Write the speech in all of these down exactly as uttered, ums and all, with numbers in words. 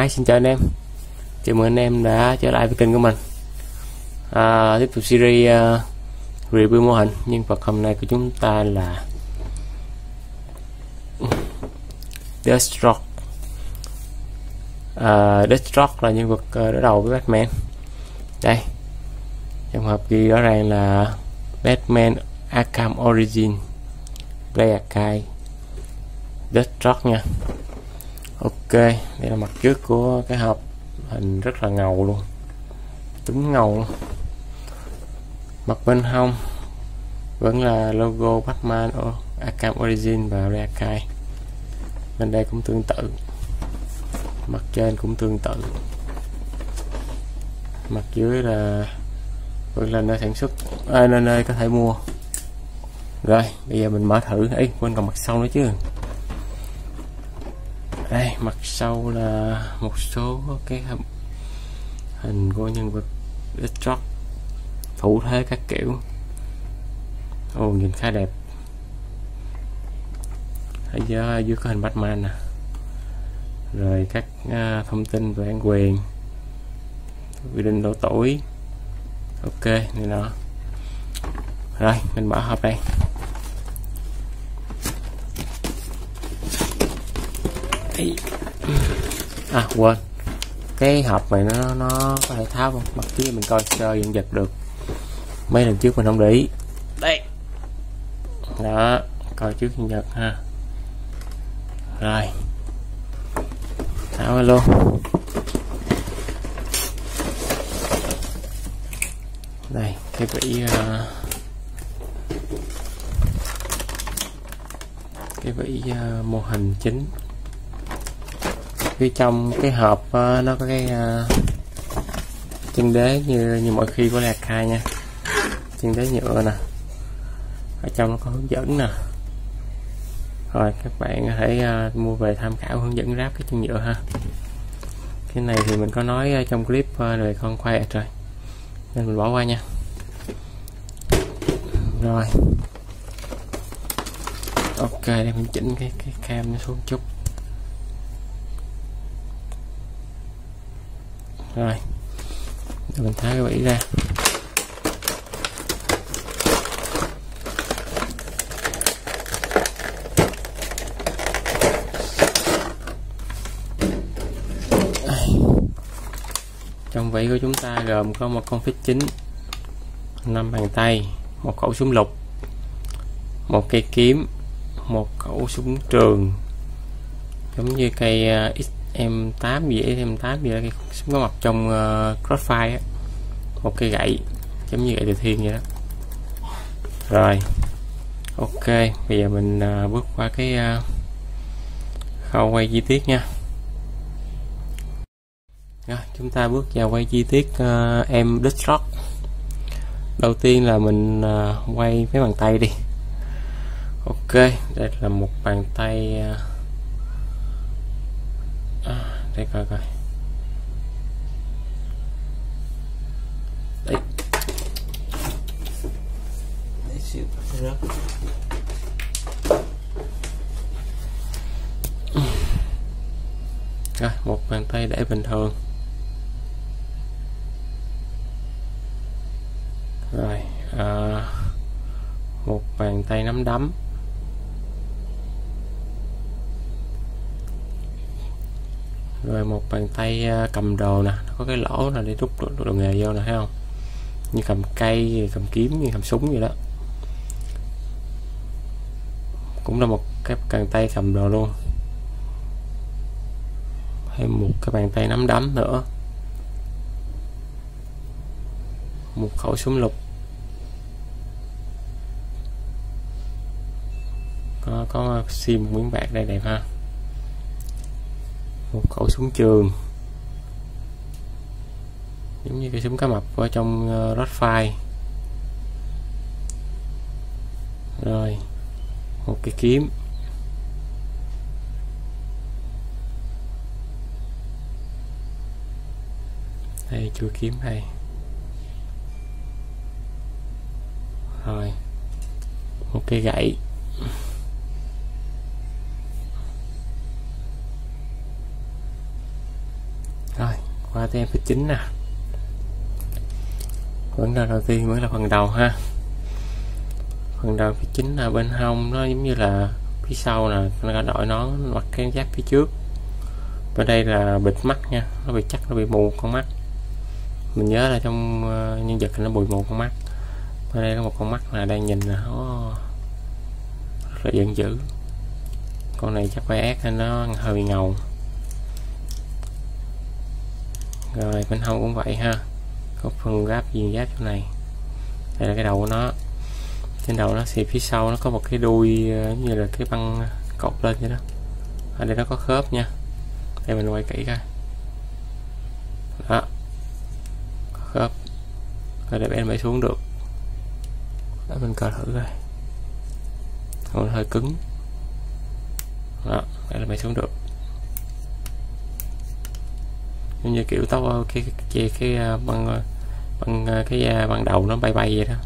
Hi, xin chào anh em, chào mừng anh em đã trở lại với kênh của mình. à, Tiếp tục series uh, review mô hình. Nhân vật hôm nay của chúng ta là Deathstroke. uh, Deathstroke là nhân vật uh, đối đầu với Batman. Đây, trong hợp ghi rõ ràng là Batman Arkham Origin Ray Arkai Deathstroke nha. Ok, đây là mặt trước của cái hộp, hình rất là ngầu luôn, đúng ngầu luôn. Mặt bên hông vẫn là logo Batman Arkham Origin và Ray Arkai. Bên đây cũng tương tự, mặt trên cũng tương tự, mặt dưới là vẫn là nơi sản xuất, à, nơi nơi có thể mua. Rồi bây giờ mình mở thử. Ấy, quên còn mặt sau nữa chứ. Đây, mặt sau là một số cái hình của nhân vật Deathstroke, thủ thế các kiểu. Ồ, nhìn khá đẹp. Ở dưới, dưới có hình Batman nè, rồi các uh, thông tin về bản quyền, quy định độ tuổi. Ok, này đó. Rồi mình mở hộp đây. À quên, cái hộp này nó nó có thể tháo không? Mặt trước mình coi sơ vẫn giật được, mấy lần trước mình không để ý. Đây đó, coi trước nhân vật ha. Rồi tháo luôn. Đây cái vỉ uh, cái vỉ uh, mô hình chính. Phía trong cái hộp uh, nó có cái uh, chân đế như như mọi khi của Ray Arkai nha, chân đế nhựa nè, ở trong nó có hướng dẫn nè. Rồi các bạn có thể uh, mua về tham khảo hướng dẫn ráp cái chân nhựa ha. Cái này thì mình có nói uh, trong clip uh, rồi con khoe rồi nên mình bỏ qua nha. Rồi ok, để mình chỉnh cái cái cam nó xuống chút. Rồi để mình tháo cái vỉ ra. Trong vỉ của chúng ta gồm có một con phích chính, năm bàn tay, một khẩu súng lục, một cây kiếm, một khẩu súng trường giống như cây uh, X M tám gì X M tám gì đó, cái súng có mặt trong uh, Crossfire á, một cây gậy giống như gậy từ thiên vậy đó. Rồi ok, bây giờ mình uh, bước qua cái uh, khâu quay chi tiết nha. Rồi, chúng ta bước vào quay chi tiết uh, em Deathstroke. Đầu tiên là mình uh, quay mấy bàn tay đi. Ok, đây là một bàn tay. uh, à, đây coi coi đây. Để xíu rớt. Rồi, một bàn tay để bình thường. Rồi à, một bàn tay nắm đấm. Rồi một bàn tay cầm đồ nè, nó có cái lỗ là để rút đồ, đồ nghề vô nè, thấy không? Như cầm cây, cầm kiếm, như cầm súng vậy đó. Cũng là một cái bàn tay cầm đồ luôn. Thêm một cái bàn tay nắm đấm nữa. Một khẩu súng lục. Có có sim miếng bạc đây đẹp ha. Một khẩu súng trường giống như cái súng cá mập ở trong uh, Crossfire. Rồi một cái kiếm. Đây chuôi kiếm đây. Rồi một cây gậy. tới em phía chính nè. Vấn đề đầu tiên mới là phần đầu ha. Phần đầu phía chính là bên hông nó giống như là phía sau nè, nó đội nón mặc cái giáp phía trước. Bên đây là bịt mắt nha, nó bị chắc nó bị mù con mắt. Mình nhớ là trong uh, nhân vật nó bị mù con mắt. Bên đây có một con mắt là đang nhìn là nó rất là giận dữ. Con này chắc phải ác nên nó hơi bị ngầu. Rồi bên hông cũng vậy ha, có phần giáp viền giáp chỗ này. Đây là cái đầu của nó. Trên đầu nó thì phía sau nó có một cái đuôi như là cái băng cột lên vậy đó. Ở đây nó có khớp nha. Đây mình quay kỹ coi. Đó, có khớp. Rồi để em bay xuống được. Để mình coi thử coi. Còn hơi cứng. Đó, đây là bay xuống được. Giống như kiểu tóc cái cái cái, cái băng băng cái băng đầu nó bay bay vậy đó.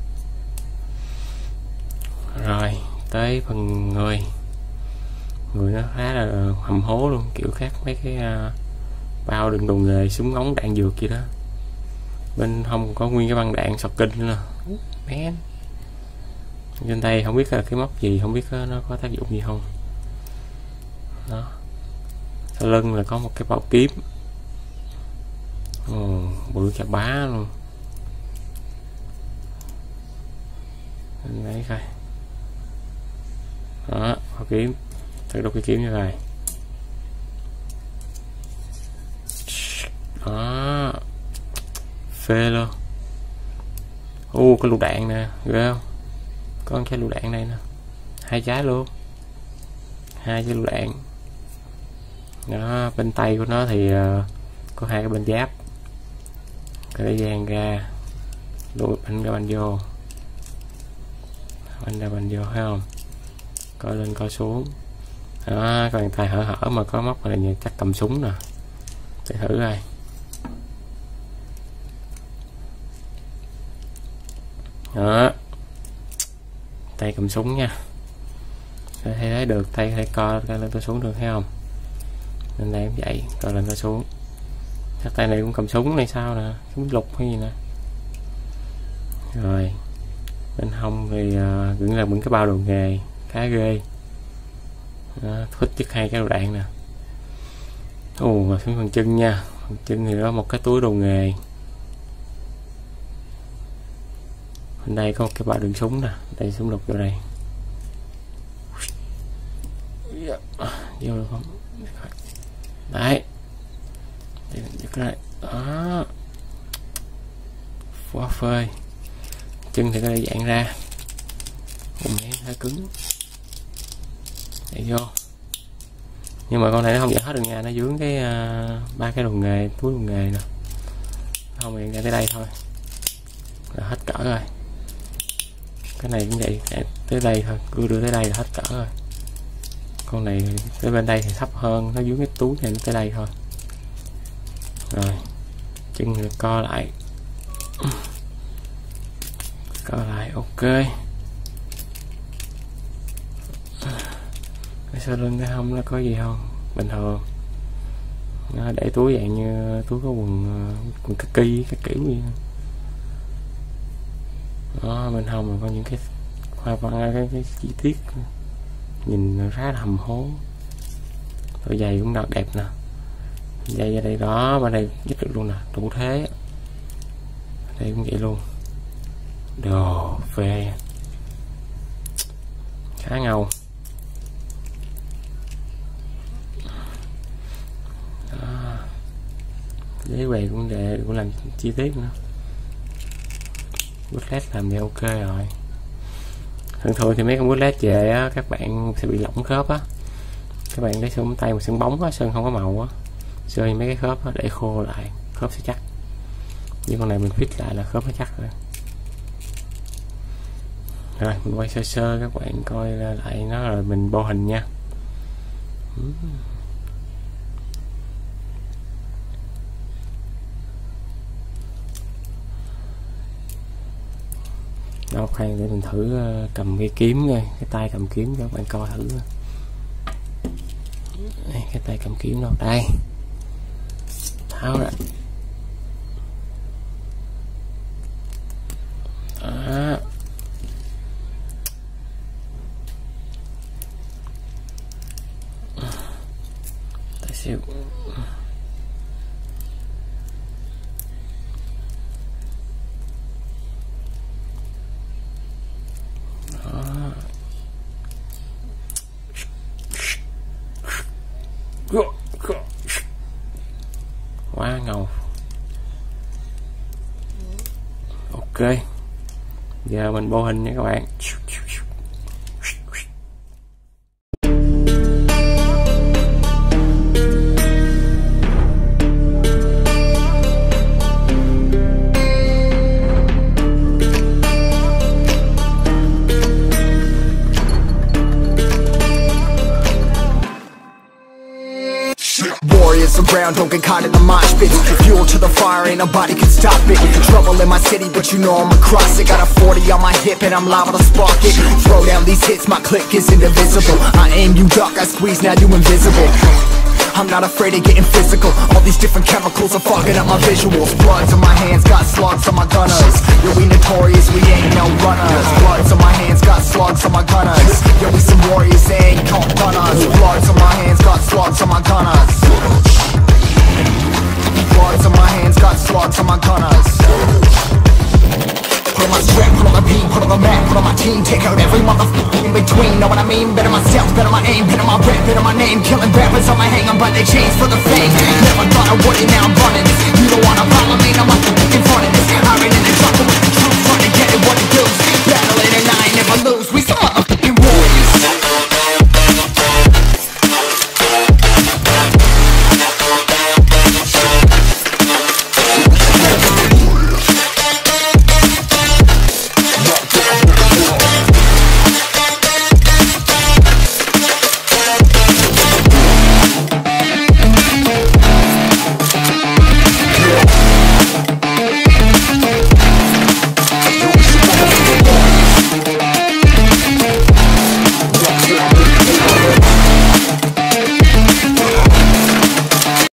Rồi tới phần người. Người nó khá là hầm hố luôn, kiểu khác mấy cái uh, bao đựng đồ nghề, súng ống đạn dược gì đó. Bên hông có nguyên cái băng đạn sọt kinh nữa. Mén. Trên tay không biết là cái móc gì, không biết nó có tác dụng gì không. Đó. Sau lưng là có một cái bảo kiếm. Ồ, bự chà bá luôn. Đấy coi. Đó, bảo kiếm. Thử đục cái kiếm như vậy. Đó, phê luôn. U có lựu đạn nè, ghê không? Có cái lựu đạn đây nè, hai trái luôn, hai cái lựu đạn. Đó, bên tay của nó thì uh, có hai cái bên giáp. Cái để dàn ra, đuổi bánh ra bánh vô, bánh ra bánh vô thấy không? Coi lên coi xuống. Đó, cái bàn tay hở hở mà có móc này chắc cầm súng nè. Để thử coi. Đó, tay cầm súng nha. Thấy thấy được, tay thấy co coi lên coi xuống được thấy không? Nên đây em vậy, coi lên coi xuống. Chắc tay này cũng cầm súng này sao nè, súng lục hay gì nè. Rồi bên hông thì uh, cũng là những cái bao đồ nghề khá ghê. Thích chất hai cái đầu đạn nè. Ồ, mà xuống phần chân nha. Phần chân thì có một cái túi đồ nghề. Bên đây có một cái bao đựng súng nè. Đây súng lục vô đây. Vô được không? Đấy. Đây, đó. Quá phơi. Chân thì có đây dạng ra. Ồ, mẹ hơi cứng. Để vô. Nhưng mà con này nó không dỡ hết được nha, nó dướng cái uh, ba cái đồ nghề, túi đồ nghề nè. Không hiện ra tới đây thôi là hết cỡ rồi. Cái này cũng vậy, tới đây thôi, cứ đưa tới đây là hết cỡ rồi. Con này tới bên đây thì thấp hơn, nó dướng cái túi này nó tới đây thôi. Rồi chân co lại, co lại, ok. Cái sau lưng cái hông nó có gì không? Bình thường. Nó để túi dạng như túi có quần quần kaki cái kiểu gì. Đó, bên hông là có những cái hoa văn, cái, cái chi tiết nhìn khá là hầm hố. Đôi giày cũng đặc đẹp nè. Giày ở đây đó, bên đây giúp được luôn nè, đủ thế. Đây cũng vậy luôn. Đồ phê. Khá ngầu. Giấy quầy cũng để cũng làm chi tiết nữa. Bootleg làm thì ok rồi. Thường thường thì mấy con bootleg về á, các bạn sẽ bị lỏng khớp á. Các bạn lấy sơn tay một sơn bóng á, sơn không có màu á, sơn mấy cái khớp á, để khô lại khớp sẽ chắc. Nhưng con này mình fit lại là khớp nó chắc rồi. Rồi mình quay sơ sơ các bạn coi lại nó rồi mình bô hình nha. Đâu khoan để mình thử cầm cái kiếm coi, cái tay cầm kiếm cho các bạn coi thử. Đây, cái tay cầm kiếm đâu đây, tháo ra Ok, giờ mình bô hình nha các bạn. Warriors around, don't get caught in the mosh pit. Fuel to the fire, ain't nobody can stop it. Trouble in my city, but you know I'm across it. Got a forty on my hip and I'm liable to spark it. Throw down these hits, my click is indivisible. I aim, you duck, I squeeze, now you invisible. I'm not afraid of getting physical. All these different chemicals are fucking up my visuals. Bloods on my hands, got slugs on my gunners. Yo, we notorious, we ain't no runners. Bloods on my hands, got slugs on my gunners. Yo, we some warriors, they ain't called gunners. Bloods on my hands, got slugs on my gunners. Bloods on my hands, got slugs on my gunners. Put on my strap, put on the beat, put on the map, put on my team. Take out every motherfucker in between, know what I mean? Better myself, better my aim, better my rap, better my name. Killing rappers on my hang, I'm by their chains for the fame. Never thought I would it, now I'm running. You don't wanna